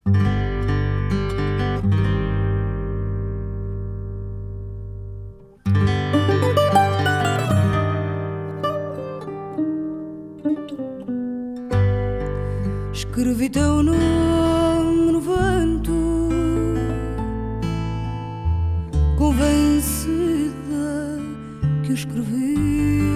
Escrevi teu nome no vento, convencida que o escrevi